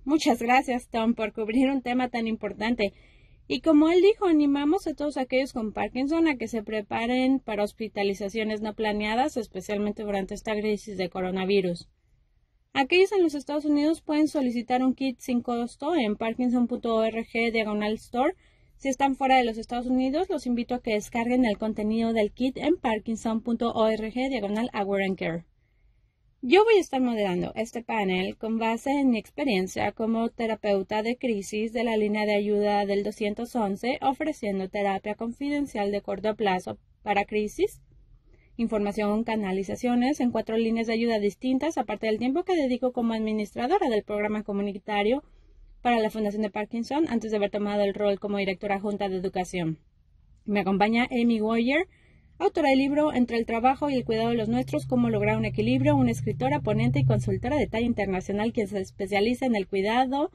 Muchas gracias, Tom, por cubrir un tema tan importante. Y como él dijo, animamos a todos aquellos con Parkinson a que se preparen para hospitalizaciones no planeadas, especialmente durante esta crisis de coronavirus. Aquellos en los Estados Unidos pueden solicitar un kit sin costo en parkinson.org/store. Si están fuera de los Estados Unidos, los invito a que descarguen el contenido del kit en parkinson.org/aware and care. Yo voy a estar moderando este panel con base en mi experiencia como terapeuta de crisis de la línea de ayuda del 211, ofreciendo terapia confidencial de corto plazo para crisis, información, canalizaciones en 4 líneas de ayuda distintas, aparte del tiempo que dedico como administradora del programa comunitario para la Fundación de Parkinson antes de haber tomado el rol como directora junta de educación. Me acompaña Amy Woyer, autora del libro Entre el trabajo y el cuidado de los nuestros, cómo lograr un equilibrio, una escritora, ponente y consultora de talla internacional que se especializa en el cuidado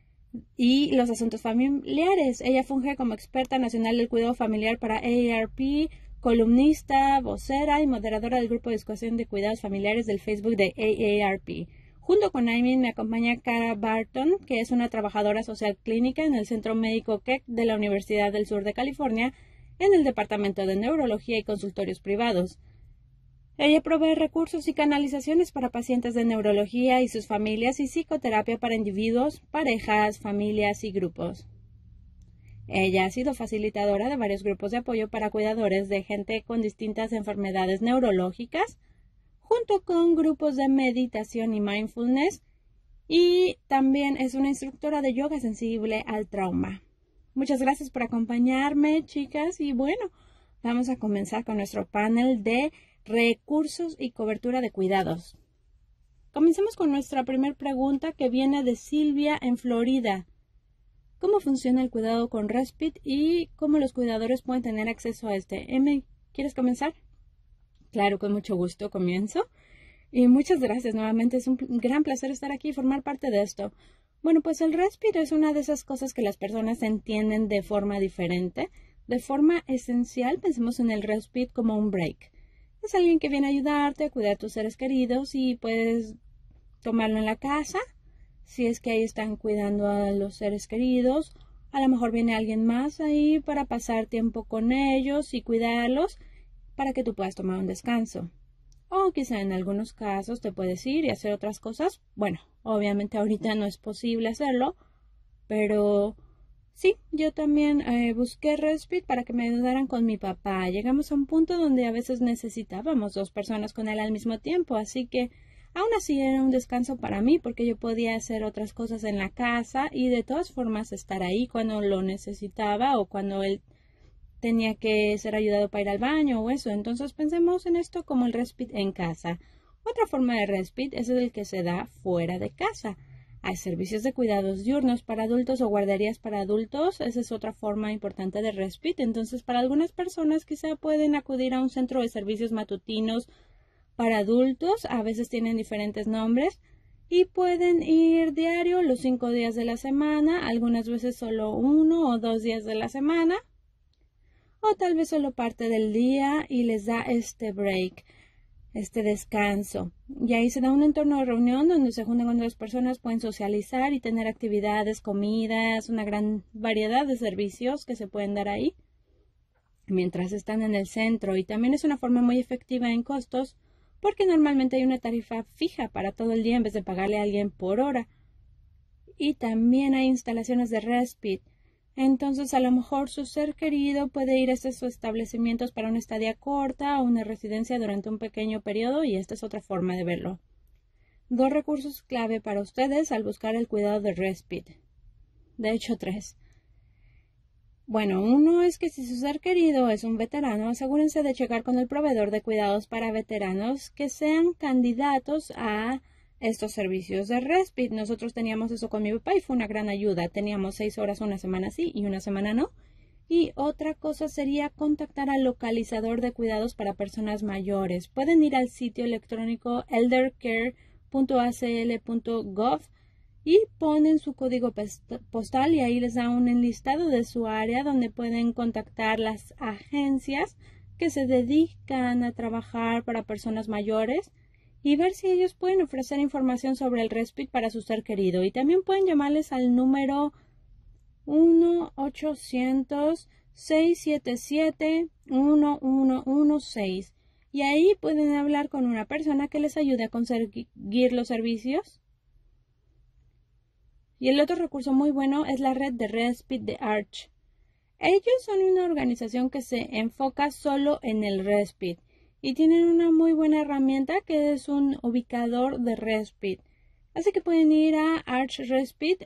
y los asuntos familiares. Ella funge como experta nacional del cuidado familiar para AARP, columnista, vocera y moderadora del grupo de discusión de cuidados familiares del Facebook de AARP. Junto con Amy me acompaña Cara Barton, que es una trabajadora social clínica en el Centro Médico Keck de la Universidad del Sur de California, en el Departamento de Neurología y Consultorios Privados. Ella provee recursos y canalizaciones para pacientes de neurología y sus familias y psicoterapia para individuos, parejas, familias y grupos. Ella ha sido facilitadora de varios grupos de apoyo para cuidadores de gente con distintas enfermedades neurológicas, junto con grupos de meditación y mindfulness, y también es una instructora de yoga sensible al trauma. Muchas gracias por acompañarme, chicas, y bueno, vamos a comenzar con nuestro panel de recursos y cobertura de cuidados. Comencemos con nuestra primera pregunta que viene de Silvia en Florida. ¿Cómo funciona el cuidado con respite y cómo los cuidadores pueden tener acceso a este? Amy, ¿quieres comenzar? Claro, con mucho gusto comienzo. Y muchas gracias nuevamente, es un gran placer estar aquí y formar parte de esto. Bueno, pues el respite es una de esas cosas que las personas entienden de forma diferente. De forma esencial, pensemos en el respite como un break. Es alguien que viene a ayudarte a cuidar a tus seres queridos y puedes tomarlo en la casa. Si es que ahí están cuidando a los seres queridos, a lo mejor viene alguien más ahí para pasar tiempo con ellos y cuidarlos para que tú puedas tomar un descanso. O quizá en algunos casos te puedes ir y hacer otras cosas. Bueno, obviamente ahorita no es posible hacerlo, pero sí, yo también busqué respite para que me ayudaran con mi papá. Llegamos a un punto donde a veces necesitábamos 2 personas con él al mismo tiempo, así que aún así era un descanso para mí porque yo podía hacer otras cosas en la casa y de todas formas estar ahí cuando lo necesitaba o cuando él tenía que ser ayudado para ir al baño o eso. Entonces pensemos en esto como el respite en casa. Otra forma de respite es el que se da fuera de casa. Hay servicios de cuidados diurnos para adultos o guarderías para adultos. Esa es otra forma importante de respite. Entonces, para algunas personas quizá pueden acudir a un centro de servicios matutinos para adultos. A veces tienen diferentes nombres. Y pueden ir diario los 5 días de la semana, algunas veces solo 1 o 2 días de la semana. O tal vez solo parte del día y les da este break, este descanso. Y ahí se da un entorno de reunión donde se juntan con otras personas, pueden socializar y tener actividades, comidas, una gran variedad de servicios que se pueden dar ahí mientras están en el centro. Y también es una forma muy efectiva en costos porque normalmente hay una tarifa fija para todo el día en vez de pagarle a alguien por hora. Y también hay instalaciones de respite. Entonces, a lo mejor su ser querido puede ir a estos establecimientos para una estadía corta o una residencia durante un pequeño periodo y esta es otra forma de verlo. 2 recursos clave para ustedes al buscar el cuidado de respite. De hecho, 3. Bueno, uno es que si su ser querido es un veterano, asegúrense de checar con el proveedor de cuidados para veteranos que sean candidatos a estos servicios de respite. Nosotros teníamos eso con mi papá y fue una gran ayuda. Teníamos 6 horas una semana sí y una semana no. Y otra cosa sería contactar al localizador de cuidados para personas mayores. Pueden ir al sitio electrónico eldercare.acl.gov y ponen su código postal y ahí les da un enlistado de su área donde pueden contactar las agencias que se dedican a trabajar para personas mayores y ver si ellos pueden ofrecer información sobre el Respite para su ser querido. Y también pueden llamarles al número 1-800-677-1116 y ahí pueden hablar con una persona que les ayude a conseguir los servicios. Y el otro recurso muy bueno es la red de Respite de Arch. Ellos son una organización que se enfoca solo en el Respite y tienen una muy buena herramienta que es un ubicador de Respite. Así que pueden ir a Arch Respite,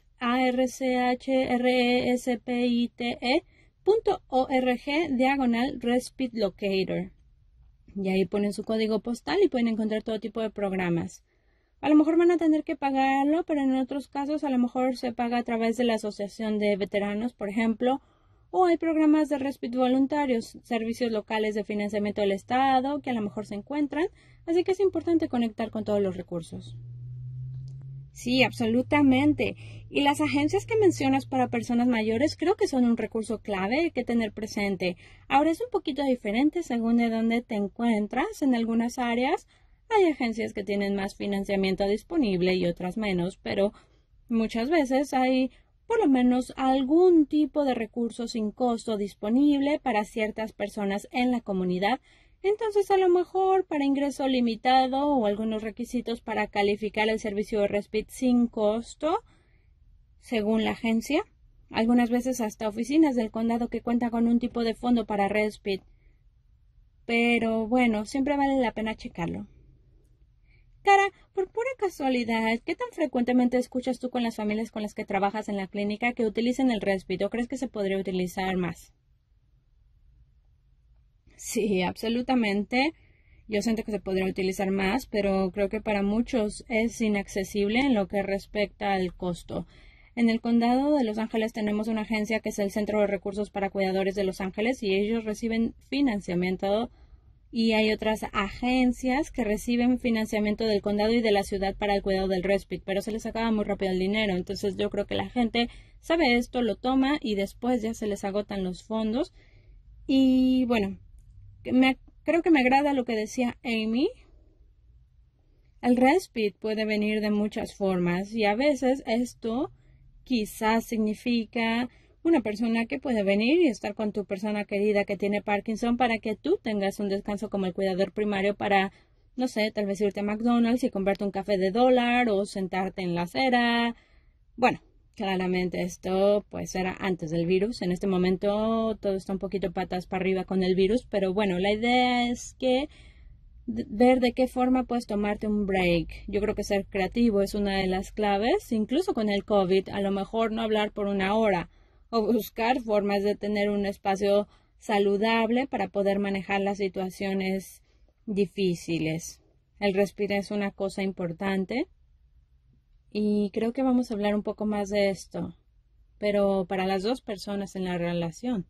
archrespite.org/Respite Locator. Y ahí ponen su código postal y pueden encontrar todo tipo de programas. A lo mejor van a tener que pagarlo, pero en otros casos a lo mejor se paga a través de la Asociación de Veteranos, por ejemplo, o hay programas de Respite voluntarios, servicios locales de financiamiento del Estado que a lo mejor se encuentran, así que es importante conectar con todos los recursos. Sí, absolutamente. Y las agencias que mencionas para personas mayores creo que son un recurso clave que tener presente. Ahora es un poquito diferente según de dónde te encuentras. En algunas áreas hay agencias que tienen más financiamiento disponible y otras menos, pero muchas veces hay por lo menos algún tipo de recurso sin costo disponible para ciertas personas en la comunidad. Entonces, a lo mejor para ingreso limitado o algunos requisitos para calificar el servicio de Respite sin costo, según la agencia. Algunas veces hasta oficinas del condado que cuentan con un tipo de fondo para Respite. Pero bueno, siempre vale la pena checarlo. Cara, por pura casualidad, ¿qué tan frecuentemente escuchas tú con las familias con las que trabajas en la clínica que utilicen el Respite o crees que se podría utilizar más? Sí, absolutamente. Yo siento que se podría utilizar más, pero creo que para muchos es inaccesible en lo que respecta al costo. En el condado de Los Ángeles tenemos una agencia que es el Centro de Recursos para Cuidadores de Los Ángeles y ellos reciben financiamiento y hay otras agencias que reciben financiamiento del condado y de la ciudad para el cuidado del Respite, pero se les acaba muy rápido el dinero. Entonces yo creo que la gente sabe esto, lo toma y después ya se les agotan los fondos. Y bueno, creo que me agrada lo que decía Amy. El Respite puede venir de muchas formas y a veces esto quizás significa una persona que puede venir y estar con tu persona querida que tiene Parkinson para que tú tengas un descanso como el cuidador primario para, no sé, tal vez irte a McDonald's y comprarte un café de $1 o sentarte en la acera. Bueno, claramente esto pues era antes del virus. En este momento todo está un poquito patas para arriba con el virus, pero bueno, la idea es que ver de qué forma puedes tomarte un break. Yo creo que ser creativo es una de las claves, incluso con el COVID, a lo mejor no hablar por una hora o buscar formas de tener un espacio saludable para poder manejar las situaciones difíciles. El respirar es una cosa importante y creo que vamos a hablar un poco más de esto, pero para las dos personas en la relación.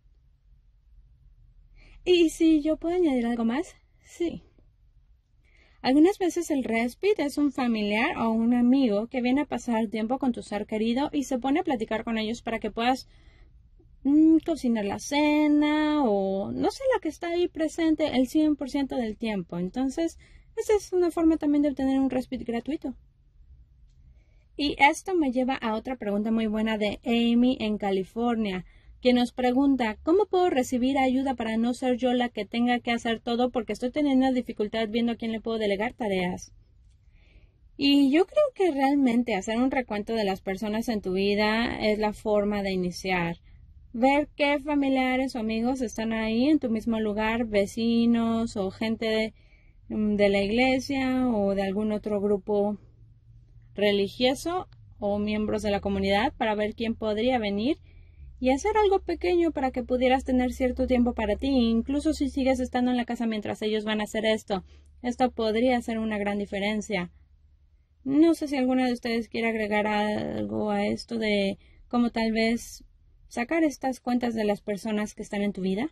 ¿Y si yo puedo añadir algo más? Sí. Algunas veces el Respite es un familiar o un amigo que viene a pasar tiempo con tu ser querido y se pone a platicar con ellos para que puedas cocinar la cena o no sé, la que está ahí presente el 100% del tiempo. Entonces, esa es una forma también de obtener un Respite gratuito. Y esto me lleva a otra pregunta muy buena de Amy en California, que nos pregunta, ¿cómo puedo recibir ayuda para no ser yo la que tenga que hacer todo porque estoy teniendo dificultad viendo a quién le puedo delegar tareas? Y yo creo que realmente hacer un recuento de las personas en tu vida es la forma de iniciar. Ver qué familiares o amigos están ahí en tu mismo lugar, vecinos o gente de la iglesia o de algún otro grupo religioso o miembros de la comunidad para ver quién podría venir y hacer algo pequeño para que pudieras tener cierto tiempo para ti, incluso si sigues estando en la casa mientras ellos van a hacer esto. Esto podría hacer una gran diferencia. No sé si alguna de ustedes quiere agregar algo a esto de cómo tal vez sacar estas cuentas de las personas que están en tu vida.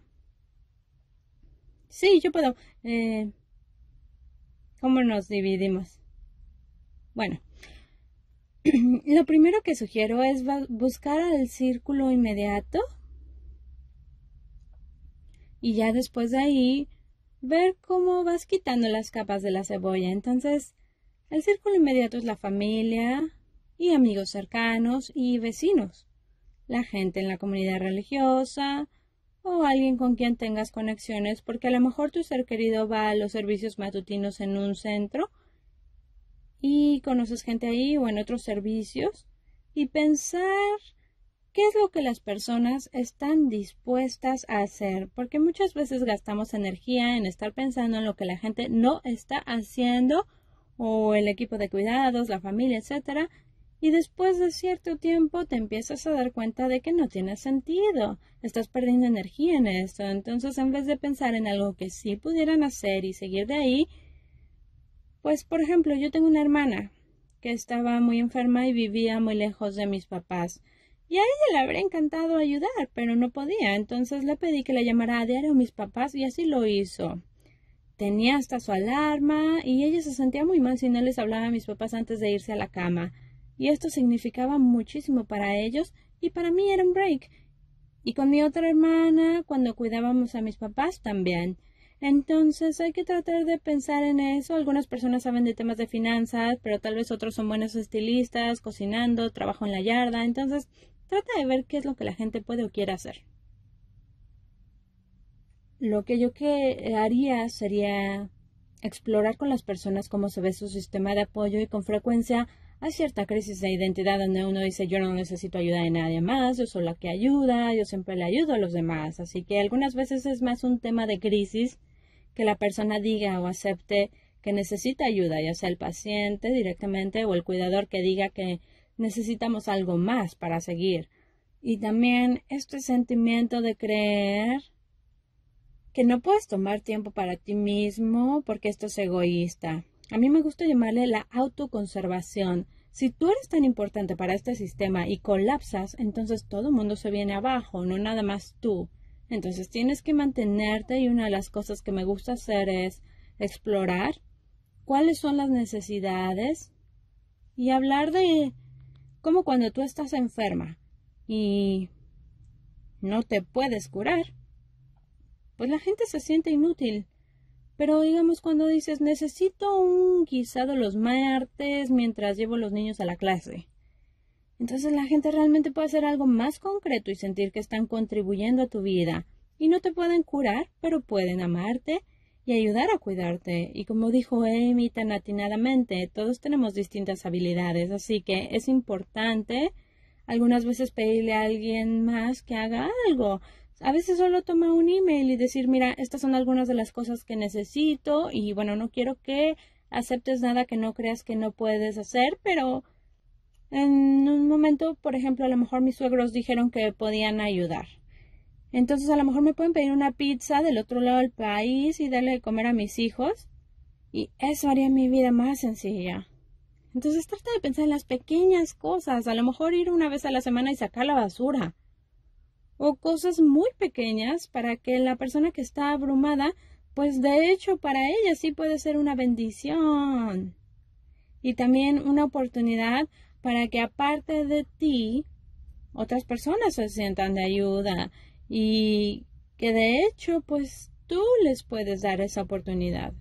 Sí, yo puedo. ¿Cómo nos dividimos? Bueno, lo primero que sugiero es buscar al círculo inmediato y ya después de ahí ver cómo vas quitando las capas de la cebolla. Entonces, El círculo inmediato es la familia y amigos cercanos y vecinos, la gente en la comunidad religiosa o alguien con quien tengas conexiones, porque a lo mejor tu ser querido va a los servicios matutinos en un centro y conoces gente ahí o en otros servicios, y pensar qué es lo que las personas están dispuestas a hacer, porque muchas veces gastamos energía en estar pensando en lo que la gente no está haciendo, o el equipo de cuidados, la familia, etcétera, y después de cierto tiempo te empiezas a dar cuenta de que no tiene sentido, estás perdiendo energía en esto. Entonces, en vez de pensar en algo que sí pudieran hacer y seguir de ahí, pues, por ejemplo, yo tengo una hermana que estaba muy enferma y vivía muy lejos de mis papás. Y a ella le habría encantado ayudar, pero no podía. Entonces le pedí que le llamara a diario a mis papás y así lo hizo. Tenía hasta su alarma y ella se sentía muy mal si no les hablaba a mis papás antes de irse a la cama. Y esto significaba muchísimo para ellos y para mí era un break. Y con mi otra hermana, cuando cuidábamos a mis papás, también. Entonces hay que tratar de pensar en eso. Algunas personas saben de temas de finanzas, pero tal vez otros son buenos estilistas, cocinando, trabajo en la yarda. Entonces trata de ver qué es lo que la gente puede o quiere hacer. Lo que yo haría sería explorar con las personas cómo se ve su sistema de apoyo, y con frecuencia hay cierta crisis de identidad donde uno dice yo no necesito ayuda de nadie más, yo soy la que ayuda, yo siempre le ayudo a los demás. Así que algunas veces es más un tema de crisis que la persona diga o acepte que necesita ayuda, ya sea el paciente directamente o el cuidador que diga que necesitamos algo más para seguir. Y también este sentimiento de creer que no puedes tomar tiempo para ti mismo porque esto es egoísta. A mí me gusta llamarle la autoconservación. Si tú eres tan importante para este sistema y colapsas, entonces todo el mundo se viene abajo, no nada más tú. Entonces tienes que mantenerte, y una de las cosas que me gusta hacer es explorar cuáles son las necesidades y hablar de cómo cuando tú estás enferma y no te puedes curar, pues la gente se siente inútil. Pero digamos cuando dices necesito un guisado los martes mientras llevo a los niños a la clase. Entonces la gente realmente puede hacer algo más concreto y sentir que están contribuyendo a tu vida. Y no te pueden curar, pero pueden amarte y ayudar a cuidarte. Y como dijo Amy tan atinadamente, todos tenemos distintas habilidades, así que es importante algunas veces pedirle a alguien más que haga algo. A veces solo toma un email y decir, mira, estas son algunas de las cosas que necesito y bueno, no quiero que aceptes nada que no creas que no puedes hacer, pero en un momento, por ejemplo, a lo mejor mis suegros dijeron que podían ayudar. Entonces a lo mejor me pueden pedir una pizza del otro lado del país y darle de comer a mis hijos, y eso haría mi vida más sencilla. Entonces trata de pensar en las pequeñas cosas, a lo mejor ir una vez a la semana y sacar la basura, o cosas muy pequeñas para que la persona que está abrumada, pues de hecho para ella sí puede ser una bendición. Y también una oportunidad para que aparte de ti, otras personas se sientan de ayuda y que de hecho pues tú les puedes dar esa oportunidad.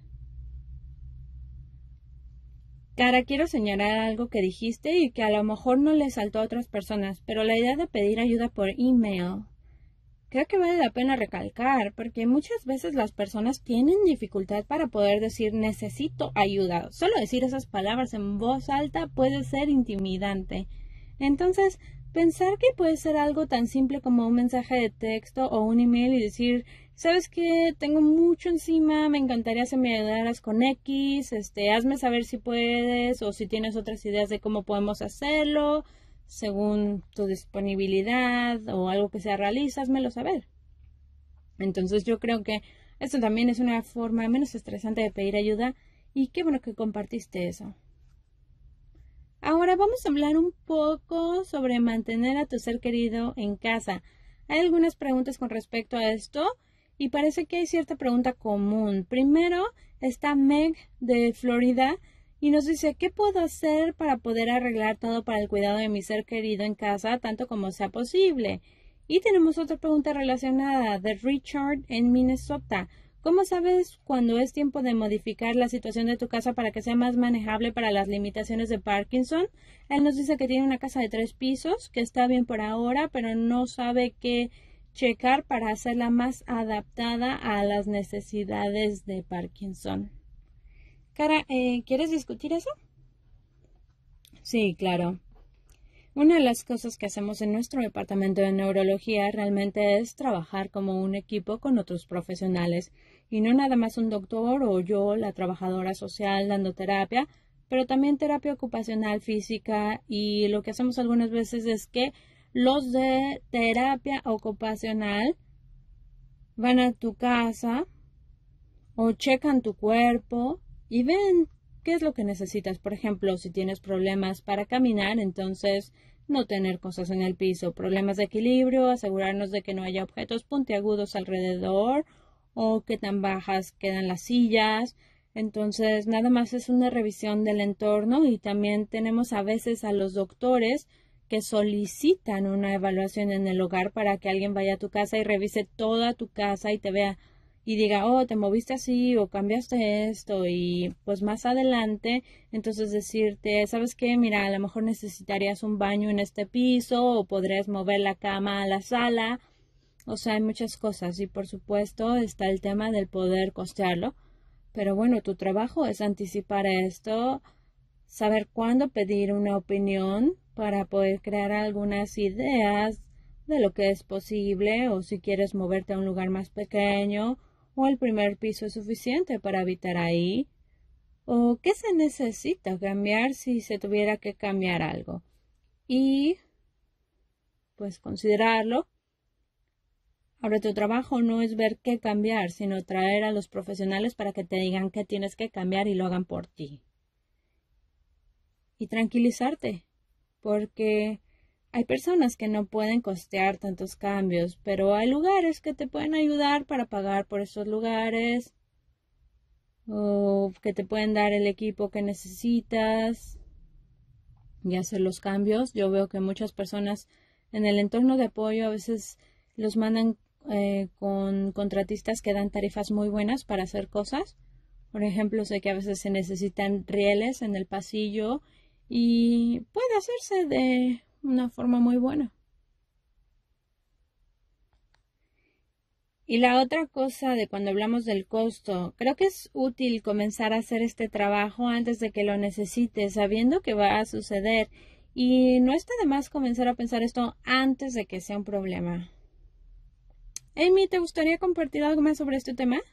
Cara, quiero señalar algo que dijiste y que a lo mejor no le saltó a otras personas, pero la idea de pedir ayuda por email creo que vale la pena recalcar, porque muchas veces las personas tienen dificultad para poder decir necesito ayuda. Solo decir esas palabras en voz alta puede ser intimidante. Entonces, pensar que puede ser algo tan simple como un mensaje de texto o un email y decir, ¿sabes qué? Tengo mucho encima, me encantaría que me ayudaras con X, hazme saber si puedes o si tienes otras ideas de cómo podemos hacerlo, según tu disponibilidad o algo que sea realiza, házmelo saber. Entonces yo creo que esto también es una forma menos estresante de pedir ayuda, y qué bueno que compartiste eso. Ahora vamos a hablar un poco sobre mantener a tu ser querido en casa. Hay algunas preguntas con respecto a esto y parece que hay cierta pregunta común. Primero está Meg de Florida y nos dice, ¿qué puedo hacer para poder arreglar todo para el cuidado de mi ser querido en casa, tanto como sea posible? Y tenemos otra pregunta relacionada de Richard en Minnesota. ¿Cómo sabes cuando es tiempo de modificar la situación de tu casa para que sea más manejable para las limitaciones de Parkinson? Él nos dice que tiene una casa de 3 pisos, que está bien por ahora, pero no sabe qué checar para hacerla más adaptada a las necesidades de Parkinson. Cara, ¿quieres discutir eso? Sí, claro. Una de las cosas que hacemos en nuestro departamento de neurología realmente es trabajar como un equipo con otros profesionales y no nada más un doctor o yo, la trabajadora social, dando terapia, pero también terapia ocupacional física y lo que hacemos algunas veces es que los de terapia ocupacional van a tu casa o checan tu cuerpo y ven qué es lo que necesitas. Por ejemplo, si tienes problemas para caminar, entonces no tener cosas en el piso, problemas de equilibrio, asegurarnos de que no haya objetos puntiagudos alrededor o que tan bajas quedan las sillas. Entonces, nada más es una revisión del entorno y también tenemos a veces a los doctores que solicitan una evaluación en el hogar para que alguien vaya a tu casa y revise toda tu casa y te vea y diga, oh, te moviste así o cambiaste esto y pues más adelante, entonces decirte, ¿sabes qué? Mira, a lo mejor necesitarías un baño en este piso o podrías mover la cama a la sala. O sea, hay muchas cosas y por supuesto está el tema del poder costearlo. Pero bueno, tu trabajo es anticipar esto, saber cuándo pedir una opinión para poder crear algunas ideas de lo que es posible o si quieres moverte a un lugar más pequeño o el primer piso es suficiente para habitar ahí o qué se necesita cambiar si se tuviera que cambiar algo y pues considerarlo. Ahora tu trabajo no es ver qué cambiar, sino traer a los profesionales para que te digan qué tienes que cambiar y lo hagan por ti. Y tranquilizarte, porque hay personas que no pueden costear tantos cambios, pero hay lugares que te pueden ayudar para pagar por esos lugares o que te pueden dar el equipo que necesitas y hacer los cambios. Yo veo que muchas personas en el entorno de apoyo a veces los mandan con contratistas que dan tarifas muy buenas para hacer cosas. Por ejemplo, sé que a veces se necesitan rieles en el pasillo y puede hacerse de una forma muy buena. Y la otra cosa de cuando hablamos del costo, creo que es útil comenzar a hacer este trabajo antes de que lo necesites, sabiendo que va a suceder. Y no está de más comenzar a pensar esto antes de que sea un problema. Amy, ¿te gustaría compartir algo más sobre este tema?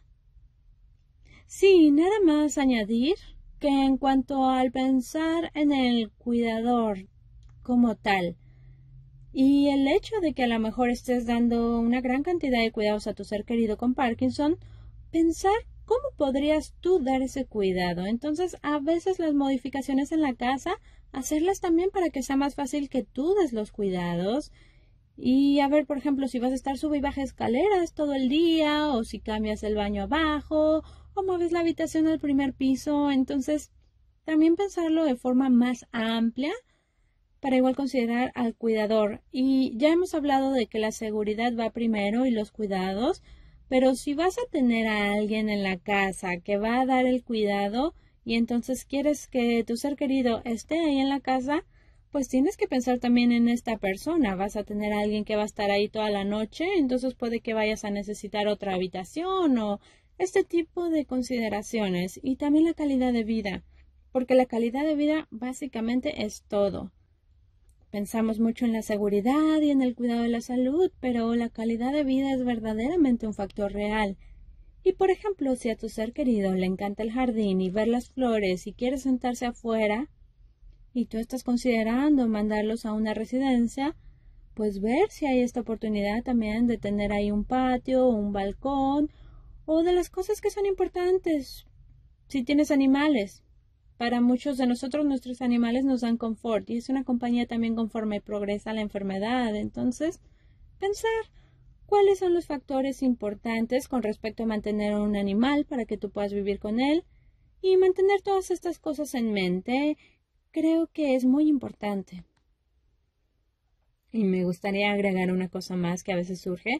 Sí, nada más añadir que en cuanto al pensar en el cuidador como tal, y el hecho de que a lo mejor estés dando una gran cantidad de cuidados a tu ser querido con Parkinson, pensar cómo podrías tú dar ese cuidado. Entonces, a veces las modificaciones en la casa, hacerlas también para que sea más fácil que tú des los cuidados. Y a ver, por ejemplo, si vas a estar sube y baja escaleras todo el día, o si cambias el baño abajo, o mueves la habitación al primer piso. Entonces, también pensarlo de forma más amplia para igual considerar al cuidador. Y ya hemos hablado de que la seguridad va primero y los cuidados, pero si vas a tener a alguien en la casa que va a dar el cuidado y entonces quieres que tu ser querido esté ahí en la casa, pues tienes que pensar también en esta persona. Vas a tener a alguien que va a estar ahí toda la noche, entonces puede que vayas a necesitar otra habitación o este tipo de consideraciones. Y también la calidad de vida, porque la calidad de vida básicamente es todo. Pensamos mucho en la seguridad y en el cuidado de la salud, pero la calidad de vida es verdaderamente un factor real. Y por ejemplo, si a tu ser querido le encanta el jardín y ver las flores y quiere sentarse afuera, y tú estás considerando mandarlos a una residencia, pues ver si hay esta oportunidad también de tener ahí un patio, un balcón, o de las cosas que son importantes. Si tienes animales, para muchos de nosotros nuestros animales nos dan confort y es una compañía también conforme progresa la enfermedad. Entonces, pensar cuáles son los factores importantes con respecto a mantener a un animal para que tú puedas vivir con él y mantener todas estas cosas en mente. Creo que es muy importante. Y me gustaría agregar una cosa más que a veces surge.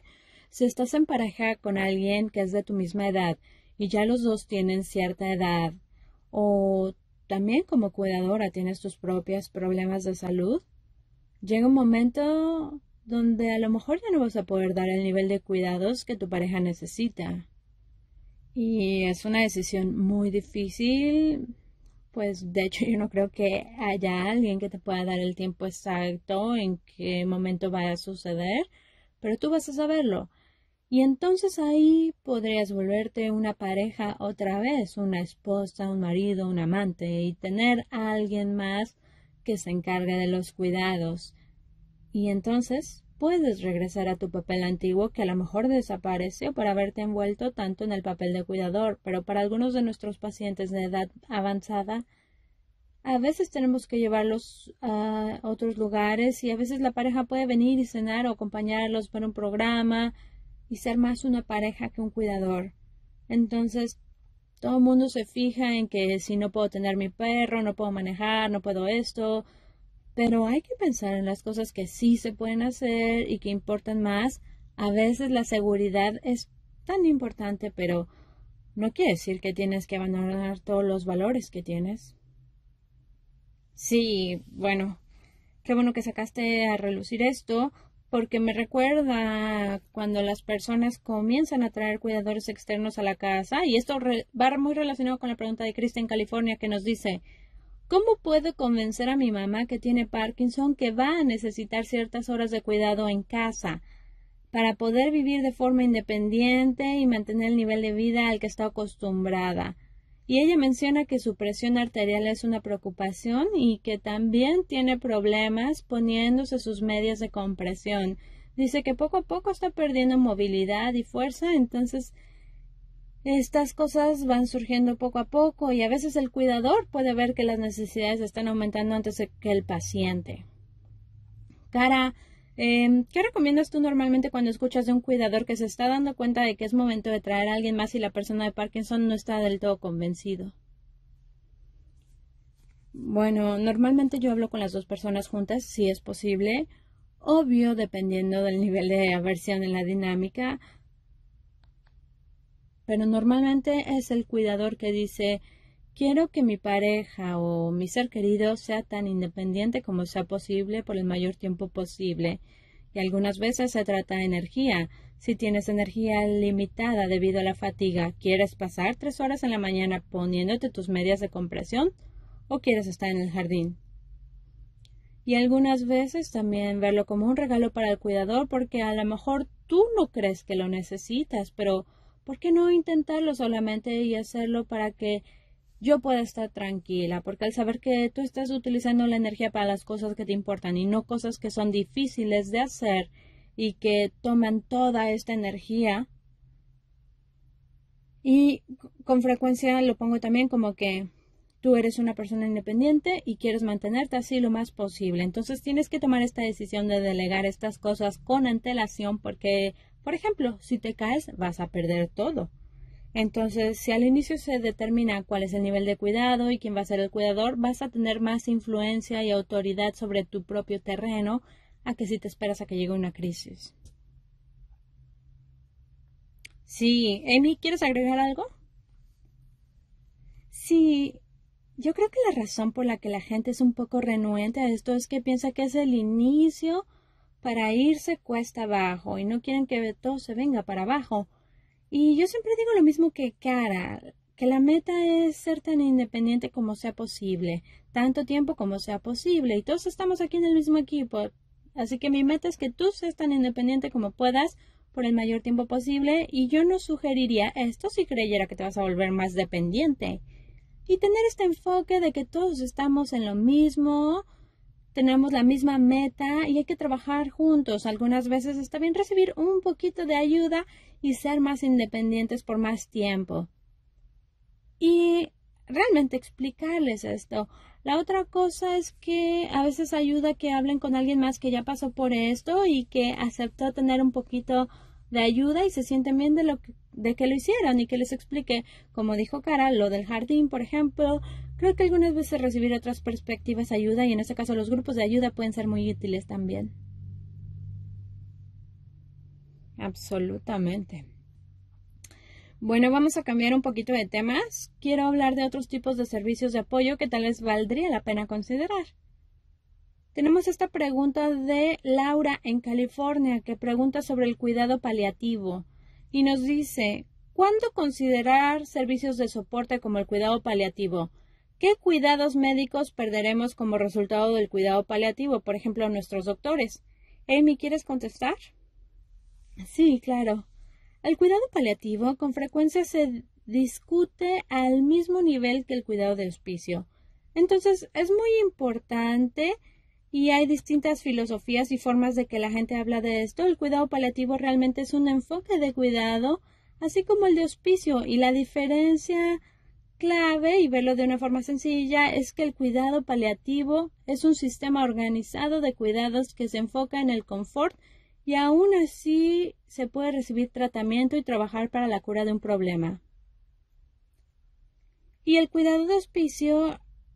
Si estás en pareja con alguien que es de tu misma edad y ya los dos tienen cierta edad, o también como cuidadora tienes tus propios problemas de salud, llega un momento donde a lo mejor ya no vas a poder dar el nivel de cuidados que tu pareja necesita. Y es una decisión muy difícil, pues de hecho yo no creo que haya alguien que te pueda dar el tiempo exacto en qué momento va a suceder, pero tú vas a saberlo. Y entonces ahí podrías volverte una pareja otra vez, una esposa, un marido, un amante, y tener a alguien más que se encargue de los cuidados. Y entonces puedes regresar a tu papel antiguo que a lo mejor desapareció por haberte envuelto tanto en el papel de cuidador, pero para algunos de nuestros pacientes de edad avanzada, a veces tenemos que llevarlos a otros lugares y a veces la pareja puede venir y cenar o acompañarlos para un programa y ser más una pareja que un cuidador. Entonces, todo el mundo se fija en que si no puedo tener mi perro, no puedo manejar, no puedo esto, pero hay que pensar en las cosas que sí se pueden hacer y que importan más. A veces la seguridad es tan importante, pero no quiere decir que tienes que abandonar todos los valores que tienes. Sí, bueno, qué bueno que sacaste a relucir esto, porque me recuerda cuando las personas comienzan a traer cuidadores externos a la casa, y esto va muy relacionado con la pregunta de Krista en California que nos dice, ¿cómo puedo convencer a mi mamá que tiene Parkinson que va a necesitar ciertas horas de cuidado en casa para poder vivir de forma independiente y mantener el nivel de vida al que está acostumbrada? Y ella menciona que su presión arterial es una preocupación y que también tiene problemas poniéndose sus medias de compresión. Dice que poco a poco está perdiendo movilidad y fuerza, entonces estas cosas van surgiendo poco a poco y a veces el cuidador puede ver que las necesidades están aumentando antes de que el paciente. Cara, ¿qué recomiendas tú normalmente cuando escuchas de un cuidador que se está dando cuenta de que es momento de traer a alguien más y la persona de Parkinson no está del todo convencido? Bueno, normalmente yo hablo con las dos personas juntas, si es posible. Obvio, dependiendo del nivel de aversión en la dinámica. Pero normalmente es el cuidador que dice, quiero que mi pareja o mi ser querido sea tan independiente como sea posible por el mayor tiempo posible. Y algunas veces se trata de energía. Si tienes energía limitada debido a la fatiga, ¿quieres pasar 3 horas en la mañana poniéndote tus medias de compresión o quieres estar en el jardín? Y algunas veces también verlo como un regalo para el cuidador porque a lo mejor tú no crees que lo necesitas, pero ¿por qué no intentarlo solamente y hacerlo para que yo pueda estar tranquila? Porque al saber que tú estás utilizando la energía para las cosas que te importan y no cosas que son difíciles de hacer y que toman toda esta energía, y con frecuencia lo pongo también como que tú eres una persona independiente y quieres mantenerte así lo más posible. Entonces tienes que tomar esta decisión de delegar estas cosas con antelación porque, por ejemplo, si te caes vas a perder todo. Entonces, si al inicio se determina cuál es el nivel de cuidado y quién va a ser el cuidador, vas a tener más influencia y autoridad sobre tu propio terreno a que si te esperas a que llegue una crisis. Sí, Amy, ¿quieres agregar algo? Sí, yo creo que la razón por la que la gente es un poco renuente a esto es que piensa que es el inicio para irse cuesta abajo y no quieren que todo se venga para abajo. Y yo siempre digo lo mismo que Cara, que la meta es ser tan independiente como sea posible, tanto tiempo como sea posible, y todos estamos aquí en el mismo equipo. Así que mi meta es que tú seas tan independiente como puedas por el mayor tiempo posible, y yo no sugeriría esto si creyera que te vas a volver más dependiente. Y tener este enfoque de que todos estamos en lo mismo, tenemos la misma meta y hay que trabajar juntos. Algunas veces está bien recibir un poquito de ayuda y ser más independientes por más tiempo. Y realmente explicarles esto. La otra cosa es que a veces ayuda que hablen con alguien más que ya pasó por esto y que aceptó tener un poquito de ayuda y se sienten bien de que lo hicieron y que les explique, como dijo Cara, lo del jardín, por ejemplo. Creo que algunas veces recibir otras perspectivas ayuda y en este caso los grupos de ayuda pueden ser muy útiles también. Absolutamente. Bueno, vamos a cambiar un poquito de temas. Quiero hablar de otros tipos de servicios de apoyo que tal vez valdría la pena considerar. Tenemos esta pregunta de Laura en California, que pregunta sobre el cuidado paliativo y nos dice, ¿cuándo considerar servicios de soporte como el cuidado paliativo? ¿Qué cuidados médicos perderemos como resultado del cuidado paliativo? Por ejemplo, nuestros doctores. Amy, ¿quieres contestar? Sí, claro. El cuidado paliativo con frecuencia se discute al mismo nivel que el cuidado de hospicio. Entonces, es muy importante y hay distintas filosofías y formas de que la gente habla de esto. El cuidado paliativo realmente es un enfoque de cuidado, así como el de hospicio, y la diferencia clave, y verlo de una forma sencilla, es que el cuidado paliativo es un sistema organizado de cuidados que se enfoca en el confort y aún así se puede recibir tratamiento y trabajar para la cura de un problema. Y el cuidado de hospicio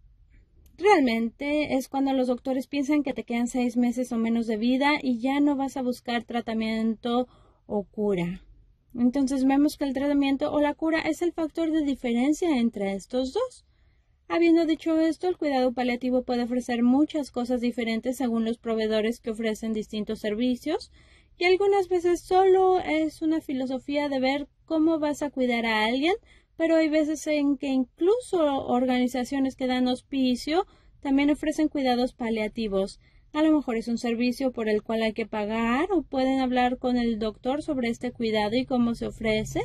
realmente es cuando los doctores piensan que te quedan 6 meses o menos de vida y ya no vas a buscar tratamiento o cura. Entonces vemos que el tratamiento o la cura es el factor de diferencia entre estos dos. Habiendo dicho esto, el cuidado paliativo puede ofrecer muchas cosas diferentes según los proveedores que ofrecen distintos servicios y algunas veces solo es una filosofía de ver cómo vas a cuidar a alguien, pero hay veces en que incluso organizaciones que dan hospicio también ofrecen cuidados paliativos. A lo mejor es un servicio por el cual hay que pagar o pueden hablar con el doctor sobre este cuidado y cómo se ofrece.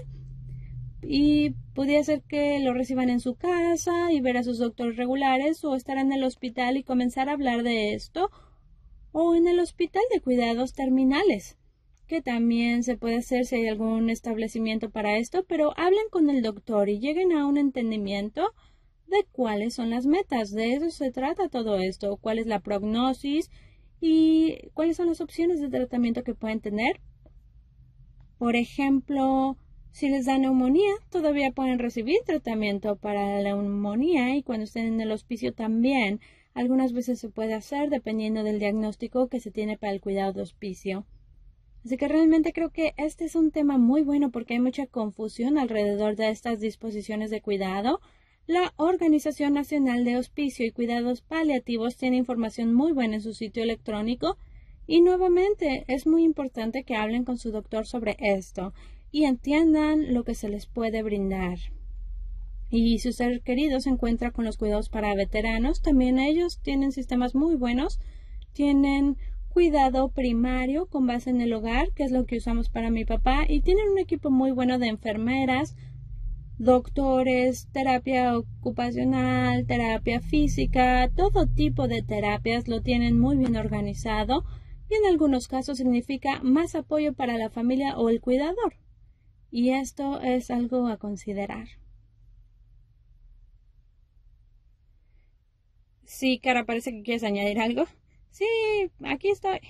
Y podría ser que lo reciban en su casa y ver a sus doctores regulares o estar en el hospital y comenzar a hablar de esto o en el hospital de cuidados terminales, que también se puede hacer si hay algún establecimiento para esto, pero hablen con el doctor y lleguen a un entendimiento de cuáles son las metas. De eso se trata todo esto, cuál es la prognosis y cuáles son las opciones de tratamiento que pueden tener. Por ejemplo, si les da neumonía, todavía pueden recibir tratamiento para la neumonía y cuando estén en el hospicio también. Algunas veces se puede hacer dependiendo del diagnóstico que se tiene para el cuidado de hospicio. Así que realmente creo que este es un tema muy bueno porque hay mucha confusión alrededor de estas disposiciones de cuidado. La Organización Nacional de Hospicio y Cuidados Paliativos tiene información muy buena en su sitio electrónico y nuevamente es muy importante que hablen con su doctor sobre esto y entiendan lo que se les puede brindar. Y si su ser querido se encuentra con los cuidados para veteranos, también ellos tienen sistemas muy buenos, tienen cuidado primario con base en el hogar, que es lo que usamos para mi papá, y tienen un equipo muy bueno de enfermeras, doctores, terapia ocupacional, terapia física, todo tipo de terapias lo tienen muy bien organizado y en algunos casos significa más apoyo para la familia o el cuidador. Y esto es algo a considerar. Sí, Cara, parece que quieres añadir algo. Sí, aquí estoy.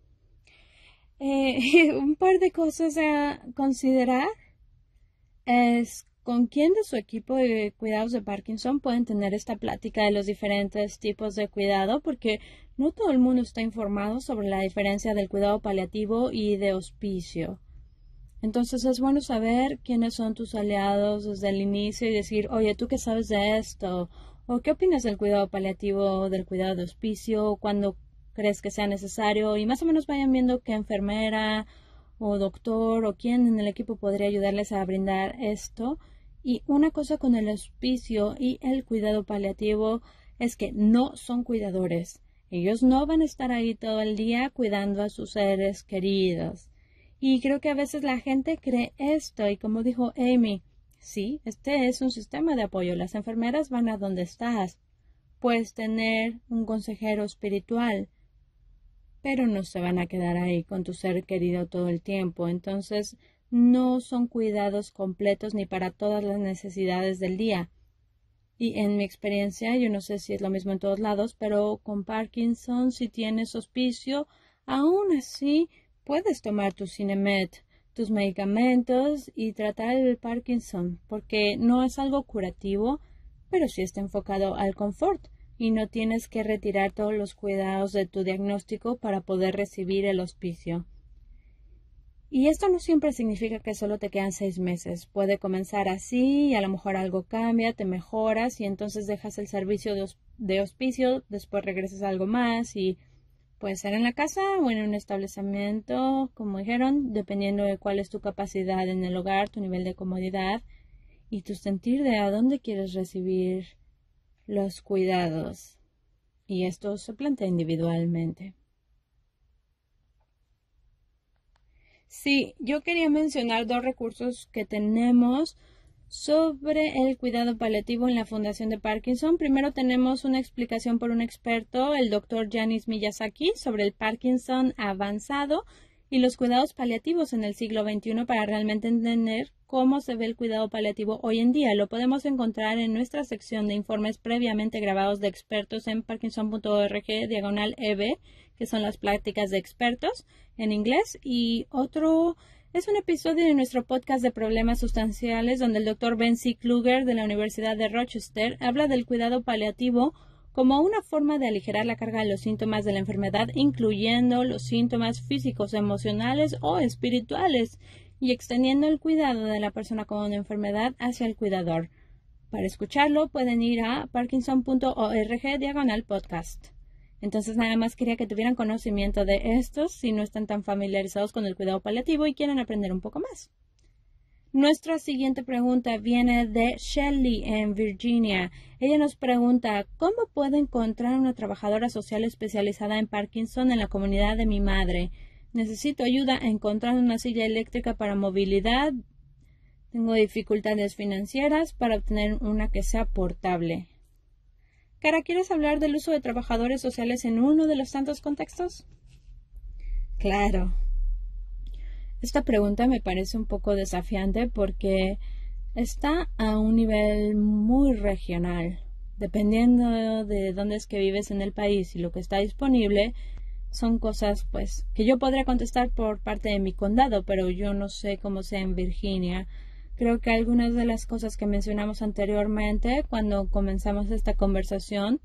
Un par de cosas a considerar es con quién de su equipo de cuidados de Parkinson pueden tener esta plática de los diferentes tipos de cuidado, porque no todo el mundo está informado sobre la diferencia del cuidado paliativo y de hospicio. Entonces es bueno saber quiénes son tus aliados desde el inicio y decir, oye, ¿tú qué sabes de esto? ¿O qué opinas del cuidado paliativo, del cuidado de hospicio? ¿Cuándo crees que sea necesario? Y más o menos vayan viendo qué enfermera o doctor o quién en el equipo podría ayudarles a brindar esto. Y una cosa con el hospicio y el cuidado paliativo es que no son cuidadores. Ellos no van a estar ahí todo el día cuidando a sus seres queridos. Y creo que a veces la gente cree esto y como dijo Amy, sí, este es un sistema de apoyo. Las enfermeras van a donde estás. Puedes tener un consejero espiritual, pero no se van a quedar ahí con tu ser querido todo el tiempo. Entonces, no son cuidados completos ni para todas las necesidades del día. Y en mi experiencia, yo no sé si es lo mismo en todos lados, pero con Parkinson, si tienes hospicio, aún así puedes tomar tu Sinemet, tus medicamentos y tratar el Parkinson, porque no es algo curativo, pero sí está enfocado al confort y no tienes que retirar todos los cuidados de tu diagnóstico para poder recibir el hospicio. Y esto no siempre significa que solo te quedan 6 meses. Puede comenzar así y a lo mejor algo cambia, te mejoras y entonces dejas el servicio de hospicio, después regresas a algo más y puede ser en la casa o en un establecimiento, como dijeron, dependiendo de cuál es tu capacidad en el hogar, tu nivel de comodidad y tu sentir de a dónde quieres recibir los cuidados. Y esto se plantea individualmente. Sí, yo quería mencionar 2 recursos que tenemos sobre el cuidado paliativo en la Fundación de Parkinson. Primero tenemos una explicación por un experto, el Dr. Yanis Miyazaki, sobre el Parkinson avanzado y los cuidados paliativos en el siglo XXI para realmente entender cómo se ve el cuidado paliativo hoy en día. Lo podemos encontrar en nuestra sección de informes previamente grabados de expertos en parkinson.org/EB, que son las pláticas de expertos en inglés, y otro es un episodio de nuestro podcast de problemas sustanciales donde el Dr. Ben C. Kluger de la Universidad de Rochester habla del cuidado paliativo como una forma de aligerar la carga de los síntomas de la enfermedad, incluyendo los síntomas físicos, emocionales o espirituales, y extendiendo el cuidado de la persona con una enfermedad hacia el cuidador. Para escucharlo pueden ir a parkinson.org/podcast. Entonces nada más quería que tuvieran conocimiento de estos si no están tan familiarizados con el cuidado paliativo y quieren aprender un poco más. Nuestra siguiente pregunta viene de Shelley en Virginia. Ella nos pregunta, ¿cómo puedo encontrar una trabajadora social especializada en Parkinson en la comunidad de mi madre? Necesito ayuda a encontrar una silla eléctrica para movilidad. Tengo dificultades financieras para obtener una que sea portable. Cara, ¿quieres hablar del uso de trabajadores sociales en uno de los tantos contextos? Claro. Esta pregunta me parece un poco desafiante porque está a un nivel muy regional. Dependiendo de dónde es que vives en el país y lo que está disponible, son cosas pues que yo podría contestar por parte de mi condado, pero yo no sé cómo sea en Virginia. Creo que algunas de las cosas que mencionamos anteriormente cuando comenzamos esta conversación,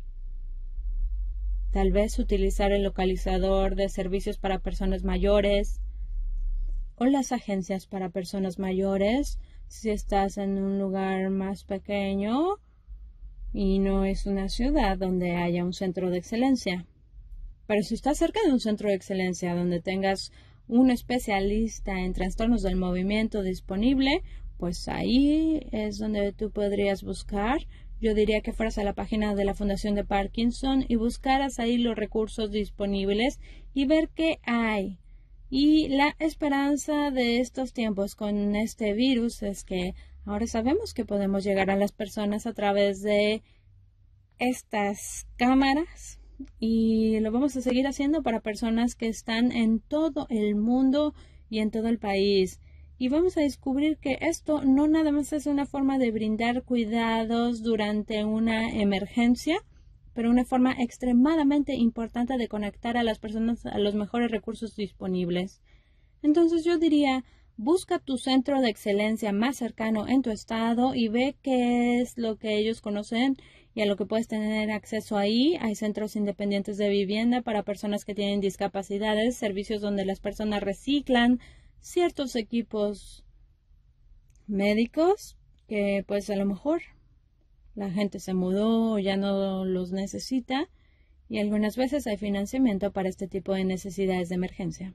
tal vez utilizar el localizador de servicios para personas mayores o las agencias para personas mayores, si estás en un lugar más pequeño y no es una ciudad donde haya un centro de excelencia. Pero si estás cerca de un centro de excelencia donde tengas un especialista en trastornos del movimiento disponible, pues ahí es donde tú podrías buscar. Yo diría que fueras a la página de la Fundación de Parkinson y buscaras ahí los recursos disponibles y ver qué hay. Y la esperanza de estos tiempos con este virus es que ahora sabemos que podemos llegar a las personas a través de estas cámaras y lo vamos a seguir haciendo para personas que están en todo el mundo y en todo el país. Y vamos a descubrir que esto no nada más es una forma de brindar cuidados durante una emergencia, pero una forma extremadamente importante de conectar a las personas a los mejores recursos disponibles. Entonces yo diría, busca tu centro de excelencia más cercano en tu estado y ve qué es lo que ellos conocen y a lo que puedes tener acceso ahí. Hay centros independientes de vivienda para personas que tienen discapacidades, servicios donde las personas reciclan ciertos equipos médicos que pues a lo mejor la gente se mudó o ya no los necesita y algunas veces hay financiamiento para este tipo de necesidades de emergencia.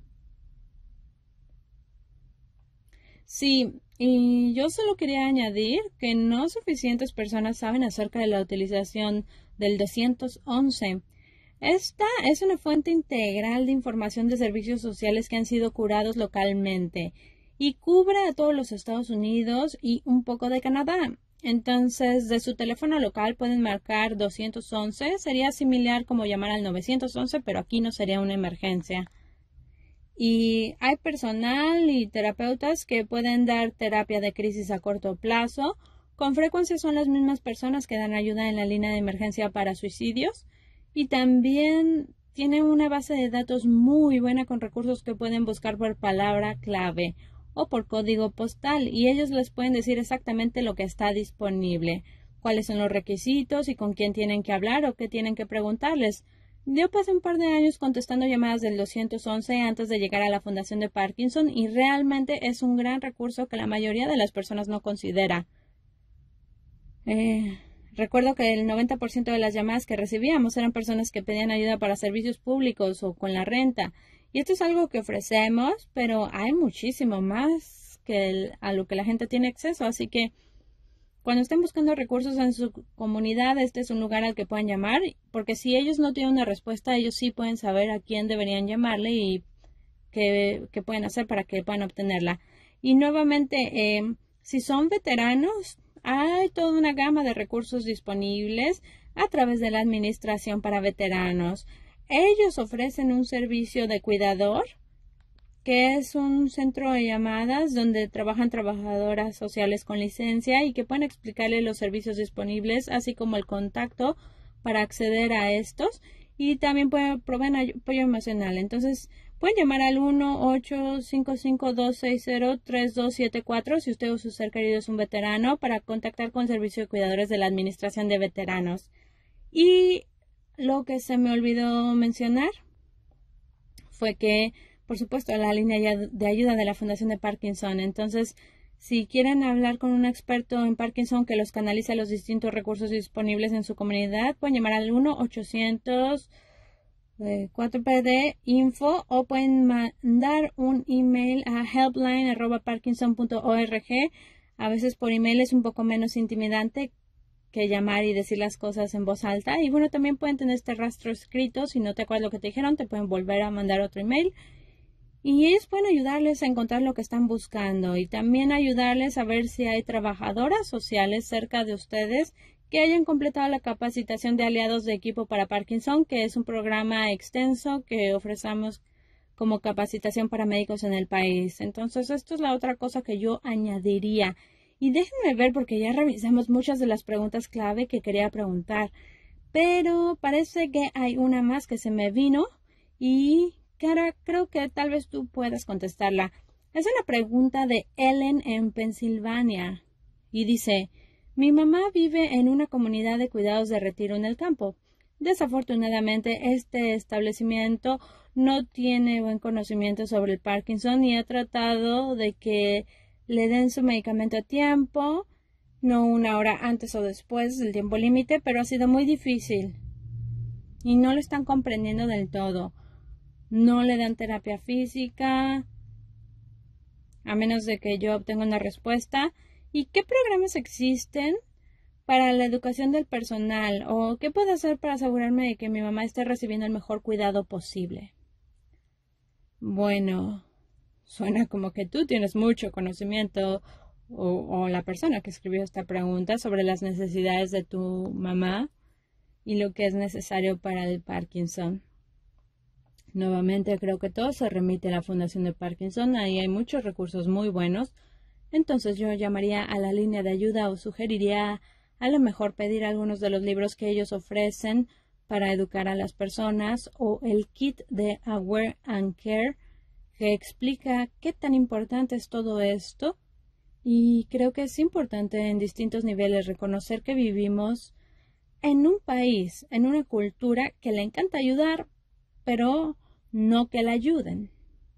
Sí, y yo solo quería añadir que no suficientes personas saben acerca de la utilización del 211. Esta es una fuente integral de información de servicios sociales que han sido curados localmente y cubre a todos los Estados Unidos y un poco de Canadá. Entonces, de su teléfono local pueden marcar 211. Sería similar como llamar al 911, pero aquí no sería una emergencia. Y hay personal y terapeutas que pueden dar terapia de crisis a corto plazo. Con frecuencia son las mismas personas que dan ayuda en la línea de emergencia para suicidios. Y también tiene una base de datos muy buena con recursos que pueden buscar por palabra clave o por código postal y ellos les pueden decir exactamente lo que está disponible, cuáles son los requisitos y con quién tienen que hablar o qué tienen que preguntarles. Yo pasé un par de años contestando llamadas del 211 antes de llegar a la Fundación de Parkinson y realmente es un gran recurso que la mayoría de las personas no considera. Recuerdo que el 90% de las llamadas que recibíamos eran personas que pedían ayuda para servicios públicos o con la renta. Y esto es algo que ofrecemos, pero hay muchísimo más a lo que la gente tiene acceso. Así que cuando estén buscando recursos en su comunidad, este es un lugar al que pueden llamar, porque si ellos no tienen una respuesta, ellos sí pueden saber a quién deberían llamarle y qué pueden hacer para que puedan obtenerla. Y nuevamente, si son veteranos, hay toda una gama de recursos disponibles a través de la Administración para Veteranos. Ellos ofrecen un servicio de cuidador, que es un centro de llamadas donde trabajan trabajadoras sociales con licencia y que pueden explicarle los servicios disponibles, así como el contacto para acceder a estos, y también proveen apoyo emocional. Entonces, pueden llamar al 1-855-260-3274 si usted o su ser querido es un veterano para contactar con el Servicio de Cuidadores de la Administración de Veteranos. Y lo que se me olvidó mencionar fue que, por supuesto, la línea de ayuda de la Fundación de Parkinson. Entonces, si quieren hablar con un experto en Parkinson que los canalice a los distintos recursos disponibles en su comunidad, pueden llamar al 1-800-4PD-INFO o pueden mandar un email a helpline@parkinson.org. A veces por email es un poco menos intimidante que llamar y decir las cosas en voz alta. Y bueno, también pueden tener este rastro escrito. Si no te acuerdas lo que te dijeron, te pueden volver a mandar otro email. Y ellos pueden ayudarles a encontrar lo que están buscando y también ayudarles a ver si hay trabajadoras sociales cerca de ustedes que hayan completado la capacitación de aliados de equipo para Parkinson, que es un programa extenso que ofrecemos como capacitación para médicos en el país. Entonces, esto es la otra cosa que yo añadiría. Y déjenme ver porque ya revisamos muchas de las preguntas clave que quería preguntar. Pero parece que hay una más que se me vino y Cara, creo que tal vez tú puedas contestarla. Es una pregunta de Ellen en Pensilvania. Y dice, mi mamá vive en una comunidad de cuidados de retiro en el campo. Desafortunadamente, este establecimiento no tiene buen conocimiento sobre el Parkinson y ha tratado de que le den su medicamento a tiempo, no una hora antes o después del tiempo límite, pero ha sido muy difícil. Y no lo están comprendiendo del todo. No le dan terapia física, a menos de que yo obtenga una respuesta. ¿Y qué programas existen para la educación del personal? ¿O qué puedo hacer para asegurarme de que mi mamá esté recibiendo el mejor cuidado posible? Bueno, suena como que tú tienes mucho conocimiento o la persona que escribió esta pregunta sobre las necesidades de tu mamá y lo que es necesario para el Parkinson. Nuevamente creo que todo se remite a la Fundación de Parkinson. Ahí hay muchos recursos muy buenos. Entonces yo llamaría a la línea de ayuda o sugeriría a lo mejor pedir algunos de los libros que ellos ofrecen para educar a las personas o el kit de Aware and Care que explica qué tan importante es todo esto. Y creo que es importante en distintos niveles reconocer que vivimos en un país, en una cultura que le encanta ayudar, pero no que la ayuden.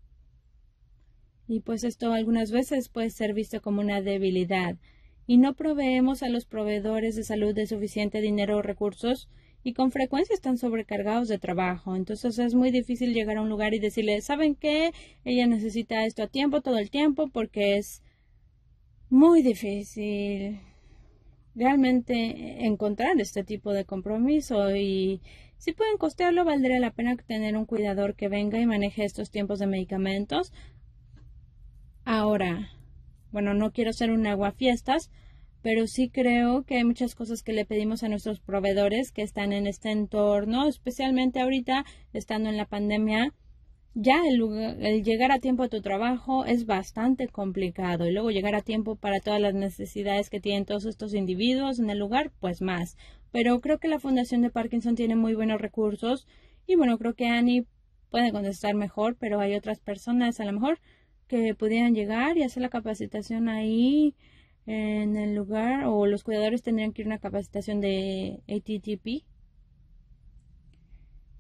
Y pues esto algunas veces puede ser visto como una debilidad y no proveemos a los proveedores de salud de suficiente dinero o recursos y con frecuencia están sobrecargados de trabajo. Entonces es muy difícil llegar a un lugar y decirle, ¿saben qué? Ella necesita esto a tiempo, todo el tiempo, porque es muy difícil realmente encontrar este tipo de compromiso y si pueden costearlo, valdría la pena tener un cuidador que venga y maneje estos tiempos de medicamentos. Ahora, bueno, no quiero ser un aguafiestas, pero sí creo que hay muchas cosas que le pedimos a nuestros proveedores que están en este entorno, especialmente ahorita, estando en la pandemia. Ya el llegar a tiempo a tu trabajo es bastante complicado y luego llegar a tiempo para todas las necesidades que tienen todos estos individuos en el lugar, pues más. Pero creo que la Fundación de Parkinson tiene muy buenos recursos y bueno, creo que Annie puede contestar mejor, pero hay otras personas a lo mejor que pudieran llegar y hacer la capacitación ahí en el lugar o los cuidadores tendrían que ir a una capacitación de ATTP.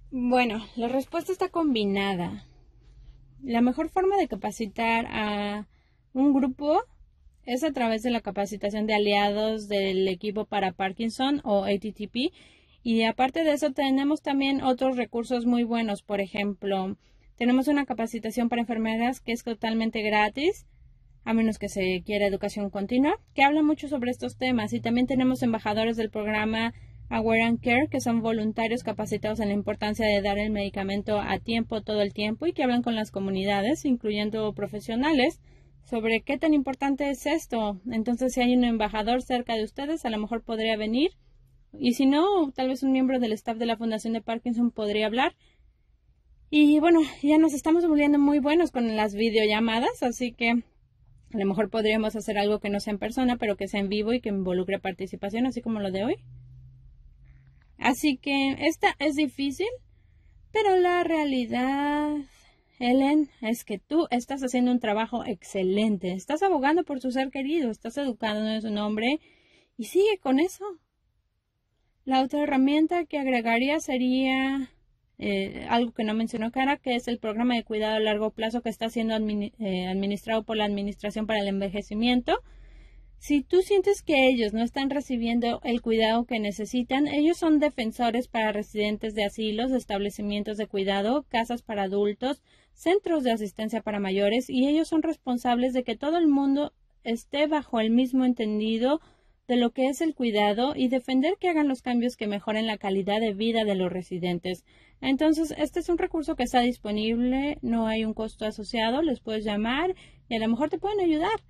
Bueno, la respuesta está combinada. La mejor forma de capacitar a un grupo es a través de la capacitación de aliados del equipo para Parkinson o ATTP. Y aparte de eso, tenemos también otros recursos muy buenos. Por ejemplo, tenemos una capacitación para enfermeras que es totalmente gratis, a menos que se quiera educación continua, que habla mucho sobre estos temas. Y también tenemos embajadores del programa Aware and Care, que son voluntarios capacitados en la importancia de dar el medicamento a tiempo todo el tiempo y que hablan con las comunidades, incluyendo profesionales, sobre qué tan importante es esto. Entonces, si hay un embajador cerca de ustedes, a lo mejor podría venir. Y si no, tal vez un miembro del staff de la Fundación de Parkinson podría hablar. Y bueno, ya nos estamos volviendo muy buenos con las videollamadas, así que a lo mejor podríamos hacer algo que no sea en persona, pero que sea en vivo y que involucre participación, así como lo de hoy. Así que esta es difícil, pero la realidad, Helen, es que tú estás haciendo un trabajo excelente. Estás abogando por tu ser querido, estás educando en su nombre y sigue con eso. La otra herramienta que agregaría sería algo que no mencionó Cara, que es el programa de cuidado a largo plazo que está siendo administrado por la Administración para el Envejecimiento. Si tú sientes que ellos no están recibiendo el cuidado que necesitan, ellos son defensores para residentes de asilos, establecimientos de cuidado, casas para adultos, centros de asistencia para mayores, y ellos son responsables de que todo el mundo esté bajo el mismo entendido de lo que es el cuidado y defender que hagan los cambios que mejoren la calidad de vida de los residentes. Entonces, este es un recurso que está disponible, no hay un costo asociado, les puedes llamar y a lo mejor te pueden ayudar.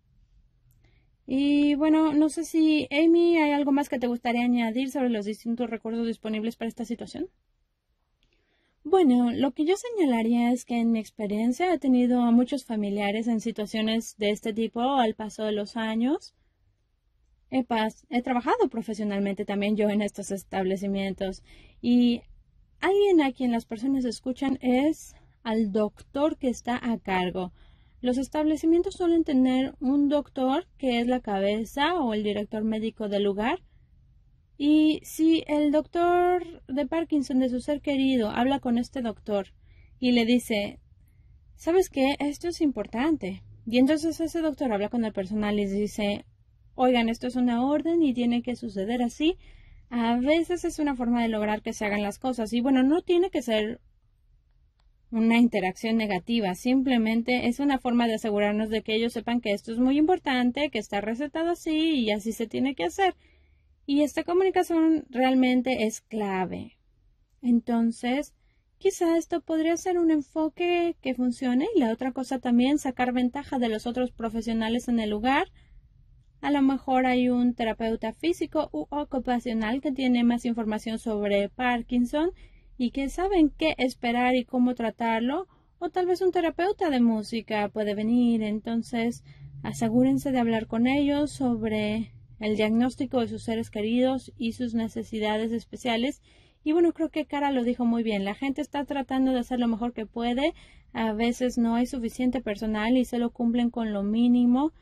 Y bueno, no sé si, Amy, ¿hay algo más que te gustaría añadir sobre los distintos recursos disponibles para esta situación? Bueno, lo que yo señalaría es que en mi experiencia he tenido a muchos familiares en situaciones de este tipo al paso de los años. He trabajado profesionalmente también yo en estos establecimientos y alguien a quien las personas escuchan es al doctor que está a cargo. Los establecimientos suelen tener un doctor que es la cabeza o el director médico del lugar. Y si el doctor de Parkinson de su ser querido habla con este doctor y le dice, ¿sabes qué? Esto es importante. Y entonces ese doctor habla con el personal y dice, oigan, esto es una orden y tiene que suceder así. A veces es una forma de lograr que se hagan las cosas. Y bueno, no tiene que ser una interacción negativa, simplemente es una forma de asegurarnos de que ellos sepan que esto es muy importante, que está recetado así y así se tiene que hacer. Y esta comunicación realmente es clave. Entonces, quizá esto podría ser un enfoque que funcione y la otra cosa también, sacar ventaja de los otros profesionales en el lugar. A lo mejor hay un terapeuta físico u ocupacional que tiene más información sobre Parkinson y que saben qué esperar y cómo tratarlo, o tal vez un terapeuta de música puede venir. Entonces, asegúrense de hablar con ellos sobre el diagnóstico de sus seres queridos y sus necesidades especiales. Y bueno, creo que Cara lo dijo muy bien. La gente está tratando de hacer lo mejor que puede. A veces no hay suficiente personal y solo cumplen con lo mínimo.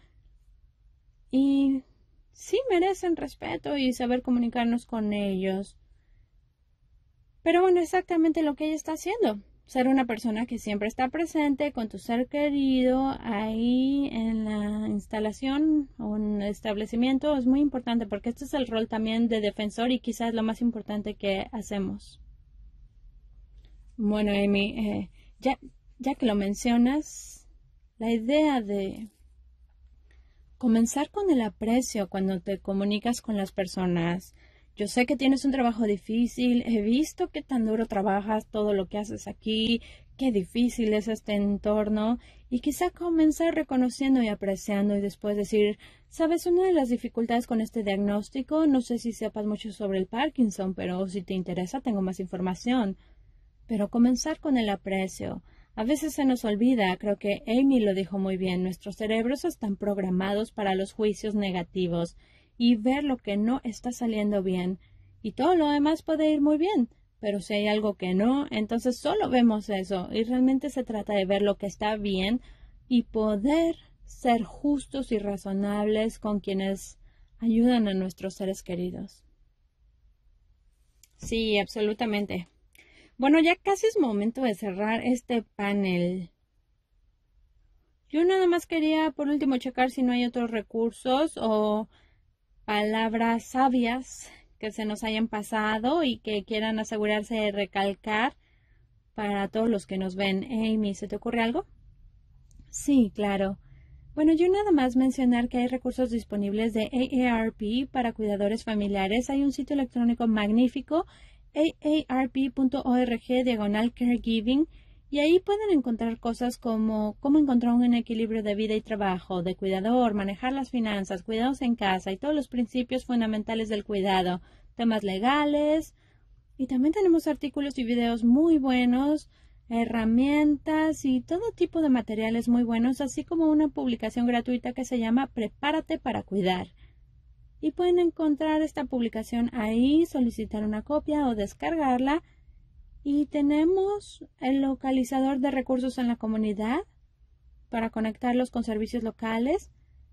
Y sí merecen respeto y saber comunicarnos con ellos. Pero bueno, exactamente lo que ella está haciendo. Ser una persona que siempre está presente con tu ser querido ahí en la instalación o en el establecimiento es muy importante porque este es el rol también de defensor y quizás lo más importante que hacemos. Bueno, Amy, ya que lo mencionas, la idea de comenzar con el aprecio cuando te comunicas con las personas. Yo sé que tienes un trabajo difícil, he visto qué tan duro trabajas, todo lo que haces aquí, qué difícil es este entorno, y quizá comenzar reconociendo y apreciando y después decir, sabes, una de las dificultades con este diagnóstico, no sé si sepas mucho sobre el Parkinson, pero si te interesa tengo más información. Pero comenzar con el aprecio. A veces se nos olvida, creo que Amy lo dijo muy bien, nuestros cerebros están programados para los juicios negativos y ver lo que no está saliendo bien. Y todo lo demás puede ir muy bien, pero si hay algo que no, entonces solo vemos eso. Y realmente se trata de ver lo que está bien y poder ser justos y razonables con quienes ayudan a nuestros seres queridos. Sí, absolutamente. Bueno, ya casi es momento de cerrar este panel. Yo nada más quería por último checar si no hay otros recursos o palabras sabias que se nos hayan pasado y que quieran asegurarse de recalcar para todos los que nos ven. Amy, ¿se te ocurre algo? Sí, claro. Bueno, yo nada más mencionar que hay recursos disponibles de AARP para cuidadores familiares. Hay un sitio electrónico magnífico, aarp.org/caregiving, y ahí pueden encontrar cosas como cómo encontrar un equilibrio de vida y trabajo, de cuidador, manejar las finanzas, cuidados en casa y todos los principios fundamentales del cuidado, temas legales, y también tenemos artículos y videos muy buenos, herramientas y todo tipo de materiales muy buenos, así como una publicación gratuita que se llama Prepárate para cuidar. Y pueden encontrar esta publicación ahí, solicitar una copia o descargarla. Y tenemos el localizador de recursos en la comunidad para conectarlos con servicios locales.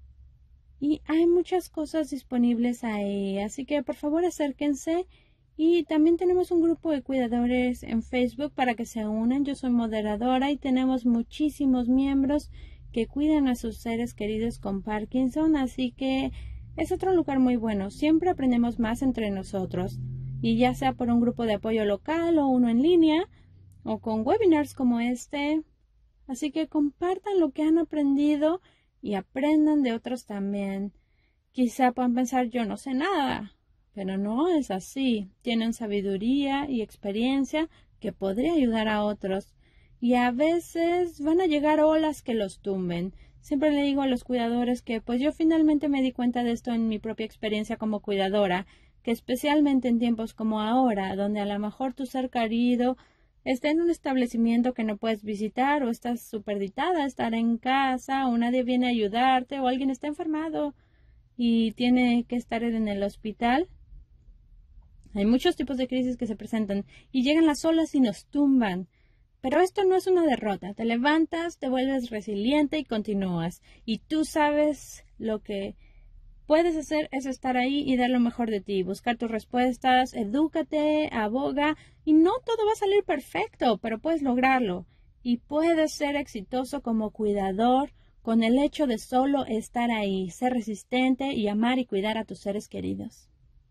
Y hay muchas cosas disponibles ahí, así que por favor acérquense. Y también tenemos un grupo de cuidadores en Facebook para que se unan. Yo soy moderadora y tenemos muchísimos miembros que cuidan a sus seres queridos con Parkinson, así que es otro lugar muy bueno. Siempre aprendemos más entre nosotros, y ya sea por un grupo de apoyo local o uno en línea o con webinars como este. Así que compartan lo que han aprendido y aprendan de otros también. Quizá puedan pensar, yo no sé nada, pero no es así. Tienen sabiduría y experiencia que podría ayudar a otros. Y a veces van a llegar olas que los tumben. Siempre le digo a los cuidadores que pues yo finalmente me di cuenta de esto en mi propia experiencia como cuidadora, que especialmente en tiempos como ahora, donde a lo mejor tu ser querido está en un establecimiento que no puedes visitar o estás superditada a estar en casa o nadie viene a ayudarte o alguien está enfermado y tiene que estar en el hospital. Hay muchos tipos de crisis que se presentan y llegan las olas y nos tumban. Pero esto no es una derrota. Te levantas, te vuelves resiliente y continúas. Y tú sabes lo que puedes hacer es estar ahí y dar lo mejor de ti, buscar tus respuestas, edúcate, aboga, y no todo va a salir perfecto, pero puedes lograrlo. Y puedes ser exitoso como cuidador con el hecho de solo estar ahí, ser resistente y amar y cuidar a tus seres queridos.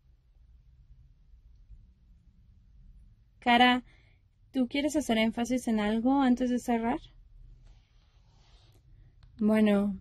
Cara, ¿tú quieres hacer énfasis en algo antes de cerrar? Bueno,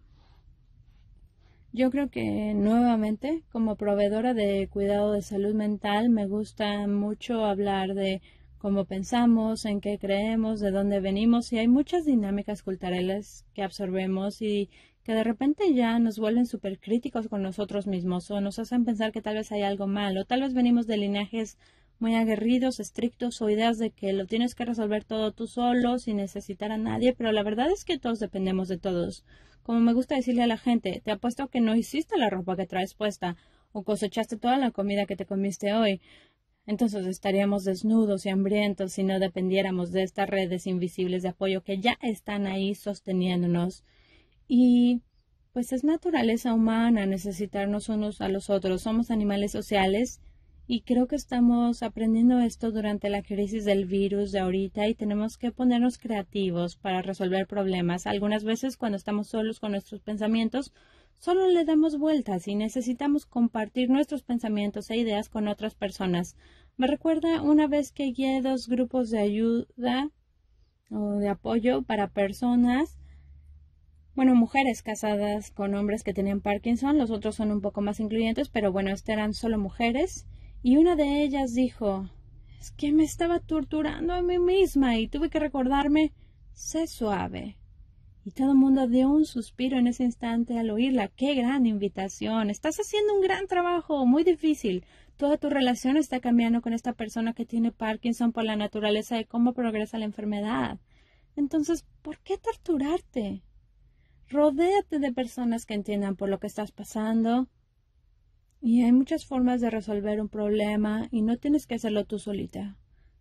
yo creo que nuevamente, como proveedora de cuidado de salud mental, me gusta mucho hablar de cómo pensamos, en qué creemos, de dónde venimos, y hay muchas dinámicas culturales que absorbemos y que de repente ya nos vuelven súper críticos con nosotros mismos o nos hacen pensar que tal vez hay algo mal o tal vez venimos de linajes muy aguerridos, estrictos o ideas de que lo tienes que resolver todo tú solo sin necesitar a nadie, pero la verdad es que todos dependemos de todos. Como me gusta decirle a la gente, te apuesto que no hiciste la ropa que traes puesta o cosechaste toda la comida que te comiste hoy. Entonces estaríamos desnudos y hambrientos si no dependiéramos de estas redes invisibles de apoyo que ya están ahí sosteniéndonos. Y pues es naturaleza humana necesitarnos unos a los otros. Somos animales sociales y creo que estamos aprendiendo esto durante la crisis del virus de ahorita y tenemos que ponernos creativos para resolver problemas. Algunas veces cuando estamos solos con nuestros pensamientos, solo le damos vueltas y necesitamos compartir nuestros pensamientos e ideas con otras personas. Me recuerda una vez que guié 2 grupos de ayuda o de apoyo para personas, bueno, mujeres casadas con hombres que tenían Parkinson. Los otros son un poco más incluyentes, pero bueno, eran solo mujeres. Y una de ellas dijo, es que me estaba torturando a mí misma y tuve que recordarme, sé suave. Y todo el mundo dio un suspiro en ese instante al oírla. ¡Qué gran invitación! Estás haciendo un gran trabajo, muy difícil. Toda tu relación está cambiando con esta persona que tiene Parkinson por la naturaleza de cómo progresa la enfermedad. Entonces, ¿por qué torturarte? Rodéate de personas que entiendan por lo que estás pasando. Y hay muchas formas de resolver un problema y no tienes que hacerlo tú solita.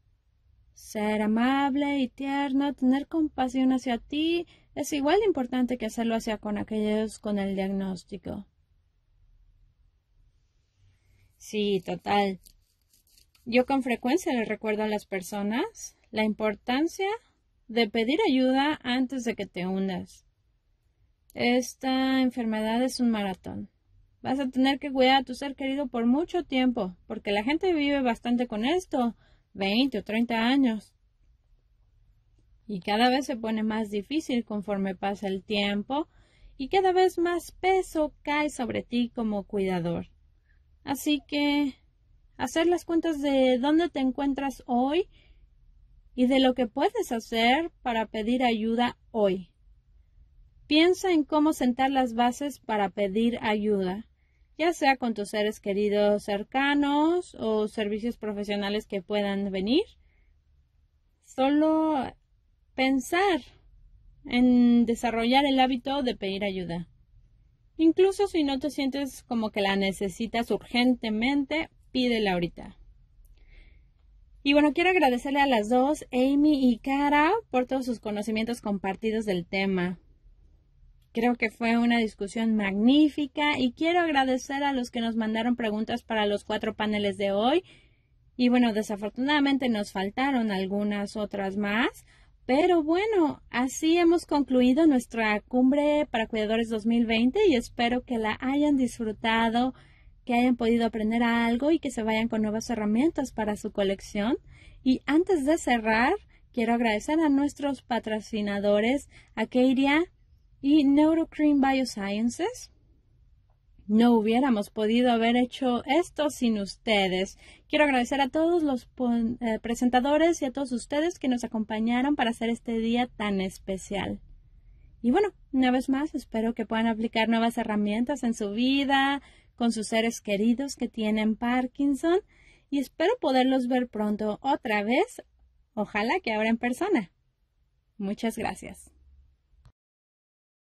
Ser amable y tierno, tener compasión hacia ti, es igual de importante que hacerlo hacia con aquellos con el diagnóstico. Sí, total. Yo con frecuencia les recuerdo a las personas la importancia de pedir ayuda antes de que te hundas. Esta enfermedad es un maratón. Vas a tener que cuidar a tu ser querido por mucho tiempo, porque la gente vive bastante con esto, 20 o 30 años. Y cada vez se pone más difícil conforme pasa el tiempo y cada vez más peso cae sobre ti como cuidador. Así que hacer las cuentas de dónde te encuentras hoy y de lo que puedes hacer para pedir ayuda hoy. Piensa en cómo sentar las bases para pedir ayuda, ya sea con tus seres queridos cercanos o servicios profesionales que puedan venir. Solo pensar en desarrollar el hábito de pedir ayuda. Incluso si no te sientes como que la necesitas urgentemente, pídela ahorita. Y bueno, quiero agradecerle a las dos, Amy y Cara, por todos sus conocimientos compartidos del tema. Creo que fue una discusión magnífica y quiero agradecer a los que nos mandaron preguntas para los 4 paneles de hoy. Y bueno, desafortunadamente nos faltaron algunas otras más. Pero bueno, así hemos concluido nuestra cumbre para cuidadores 2020 y espero que la hayan disfrutado, que hayan podido aprender algo y que se vayan con nuevas herramientas para su colección. Y antes de cerrar, quiero agradecer a nuestros patrocinadores, Acadia y Neurocream Biosciences. No hubiéramos podido haber hecho esto sin ustedes. Quiero agradecer a todos los presentadores y a todos ustedes que nos acompañaron para hacer este día tan especial. Y bueno, una vez más, espero que puedan aplicar nuevas herramientas en su vida, con sus seres queridos que tienen Parkinson, y espero poderlos ver pronto otra vez, ojalá que ahora en persona. Muchas gracias.